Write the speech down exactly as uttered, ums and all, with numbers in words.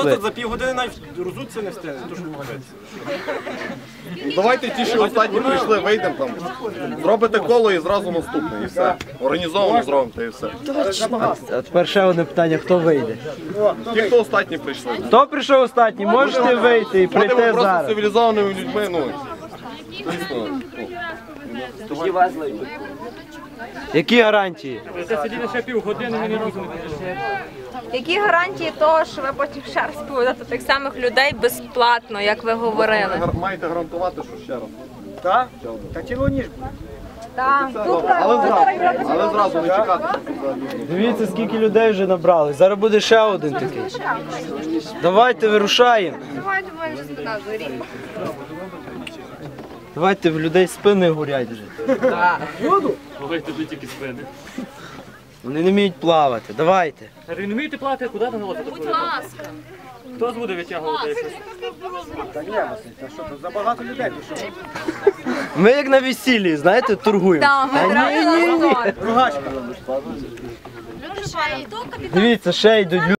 прийшли. за півгодини навіть розуться не встигне, то що виходить. Давайте ті, що останні прийшли, вийдемо там, зробите коло і зразу наступне, і все. Організовано зробимо, та і все. А тепер ще одне питання, хто вийде? Ті, хто останні прийшли. Хто прийшов останній, можете вийти і Будемо прийти просто зараз. цивілізованими людьми, ну, дійсно. Які гарантії? Які гарантії того, що ви потім ще раз поведете тих самих людей безплатно, як ви говорили? Гар- Маєте гарантувати, що ще раз. Так? Та цілу ніж. Так. Але зразу, але зразу не чекати. Дивіться, скільки людей вже набрали. Зараз буде ще один такий. Давайте вирушаємо. Давайте будемо вже спина зорі. Давайте, в людей спини горять вже. Слухайте, тут тільки спини. Вони не вміють плавати. Давайте. Ви не вмієте плати, куди на голову? Будь ласка. Хто буде витягувати якось? Та ні, Василь, та що тут забагато людей пішов. Ми як на весіллі, знаєте, торгуємо. Так, ми Та ні, ні, ні. Ругачка. Дивіться, ще йдуть люди.